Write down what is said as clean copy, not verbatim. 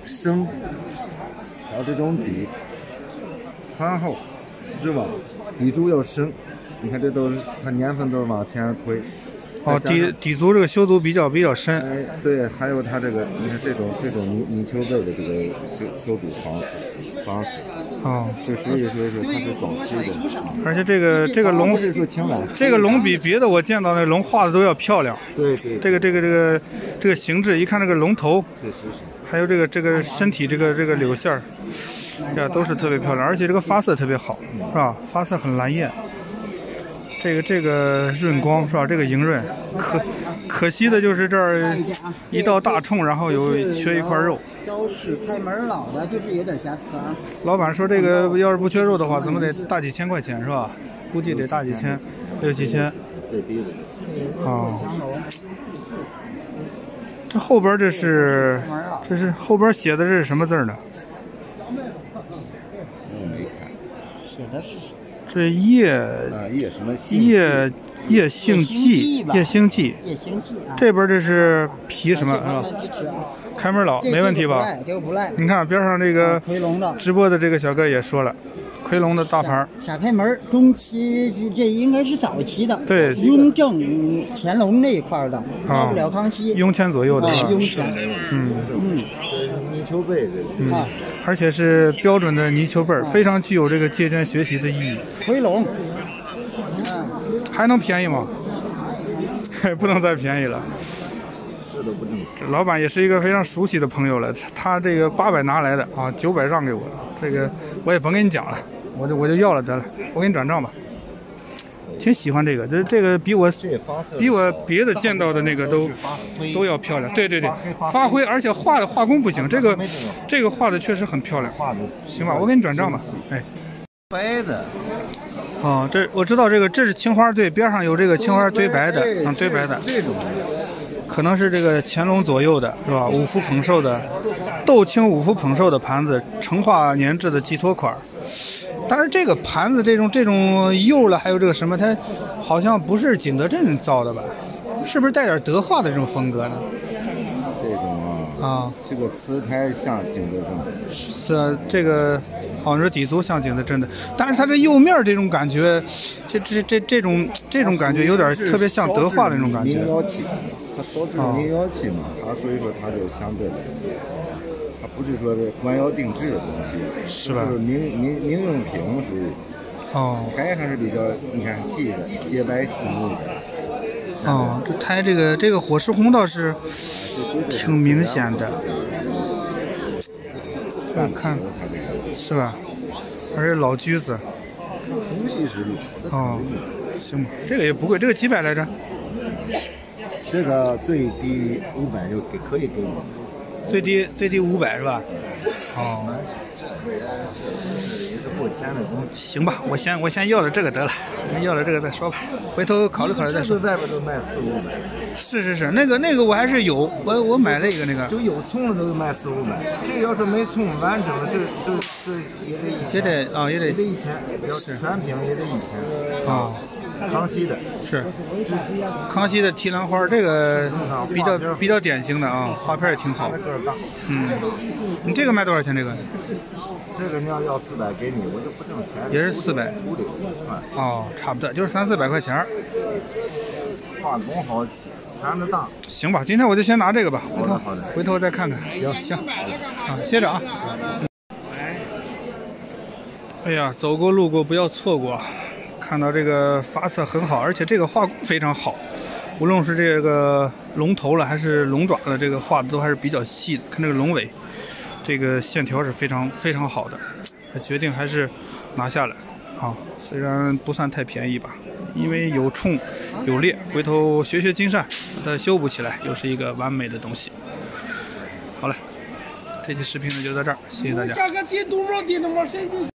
生，还有这种底宽厚，是吧？底柱要深，你看这都是它年份都往前推。 哦，底足这个修足比较深。 哎，对，还有它这个，你看这种泥鳅背的这个修堵方式。 哦， 这所以说它是早期的。 而且这个龙， 是说青蓝， 这个龙比别的我见到的龙画的都要漂亮。 对。 这个形制，一看这个龙头， 确实是。 还有这个身体这个柳线儿，都是特别漂亮，而且这个发色特别好，是吧？发色很蓝艳。这个润光是吧？这个莹润，可惜的就是这儿一道大冲，然后缺一块肉。 都是开门老的，就是有点瑕疵啊。 老板说这个要是不缺肉的话，怎么得大几千块钱是吧？估计得大几千，6、7千。 最低的。 哦。这后边这是后边写的这是什么字呢？ 我没看。 写的是。 这叶什么叶兴记啊，这边这是皮什么是吧？开门老没问题吧？ 这个不赖。 你看边上这个夔龙的直播的这个小哥也说了，夔龙的大牌。 傻开门，中期这应该是早期的。 对， 雍正、乾隆那一块的，到不了康熙。 雍乾左右的。 雍乾。 泥鳅背的。 而且是标准的泥鳅背，非常具有这个借鉴学习的意义。 夔龙， 还能便宜吗？不能再便宜了。 这都不正。 这老板也是一个非常熟悉的朋友了，他这个800拿来的啊，900让给我，这个我也甭跟你讲了，我就要了得了，我给你转账吧。挺喜欢这个，这个比我别的见到的那个都要漂亮。对，发灰，而且画工不行，这个画的确实很漂亮。行吧，我给你转账吧。哎， 白的。 哦，我知道这是青花堆，边上有这个青花堆白的，堆白的。 这种可能是这个乾隆左右的，是吧？五福捧寿的，豆青五福捧寿的盘子，成化年制的寄托款。但是这个盘子这种釉了，还有这个什么，它好像不是景德镇造的吧？是不是带点德化的这种风格呢？ 这种这个瓷胎像景德镇。 是这个，好像是底足像景德镇的，但是它这釉面这种感觉，这种感觉有点特别像德化的那种感觉。 民窑器，它烧制民窑器嘛，它所以说它就相对来说。它不是说这官窑定制的东西， 是吧？ 就是民用品属于。胎还是比较，你看细的，洁白细腻的。 这胎这个火石红倒是挺明显的。看，是吧？而且老橘子。 东西是老的。 行吧，这个也不贵，这个几百来着？ 这个最低500就可以给你。 最低500是吧？ 也是过千的东西。 行吧，我先要了这个得了，要了这个再说吧，回头考虑再说。 外边都卖400-500。 是，那个我还是有，我买了一个那个。 就有葱的都卖400-500，这个要是没葱完整的，这也得1000，要全屏也得1000。康熙的是，康熙的提篮花，这个比较典型的啊，画片也挺好。你这个卖多少钱？ 这个你要400给你，我就不挣钱。 也是400。差不多就是300-400块钱。 画工好，盘子大。 行吧，今天我就先拿这个吧，回头再看看。行，歇着啊。哎呀，走过路过不要错过。看到这个发色很好，而且这个画工非常好，无论是这个龙头了还是龙爪的，这个画的都还是比较细的。看这个龙尾，这个线条是非常非常好的，决定还是拿下来。虽然不算太便宜吧，因为有冲有裂，回头学金善，把它修补起来，又是一个完美的东西。好了，这期视频呢就到这儿，谢谢大家。